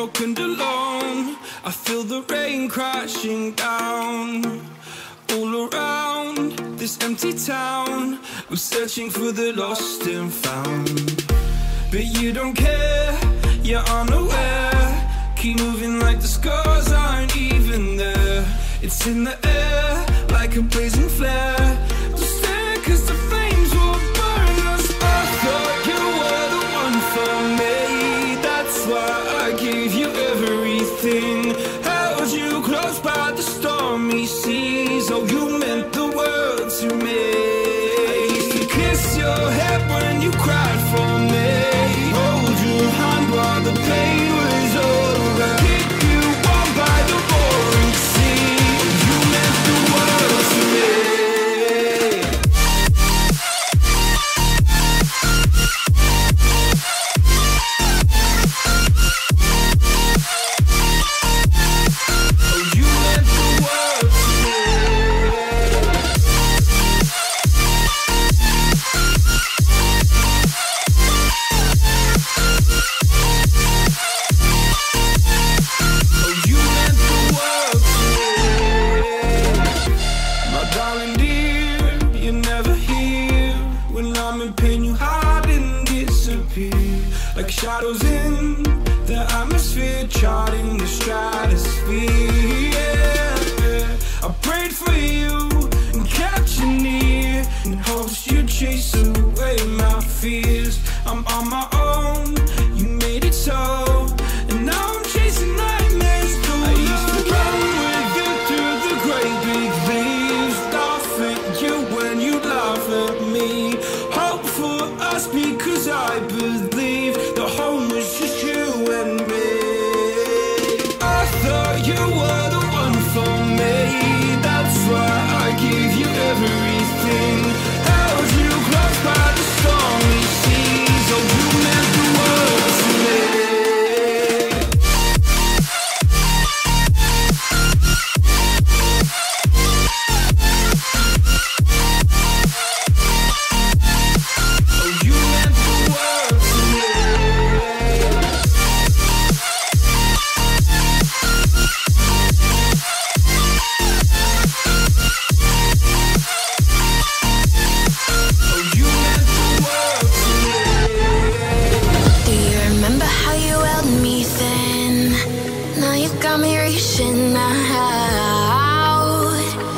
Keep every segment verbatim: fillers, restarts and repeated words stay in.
broken alone. I feel the rain crashing down all around this empty town. I'm searching for the lost and found, but you don't care, you're unaware. Keep moving like the scars aren't even there. It's in the air like a blazing flare. Don't stare cause the flames will burn us. I thought you were the one for me, that's why I gave you everything. Held you close by the stormy seas. Oh, you meant the world to me. I used to kiss your head when you cried for me, hold your hand while the pain was over, keep you warm by the roaring sea. You meant the world to me. Like shadows in the atmosphere, charting the stratosphere. Yeah, yeah. I prayed for you and kept you near in hopes you'd chase away my fears. I'm on my own, you made it so, and now I'm chasing nightmares through. I used to run with you through the great big leaves, laugh at you when you laugh at me, hope for us because I believe the home was just you and me. I thought you were the one for me, that's why I gave you everything. Held you close by the stormy seas. Oh, you meant the world to me. Got me reaching out,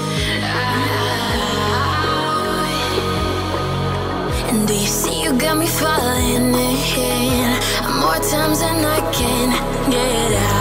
and do you see you got me falling in more times than I can get out.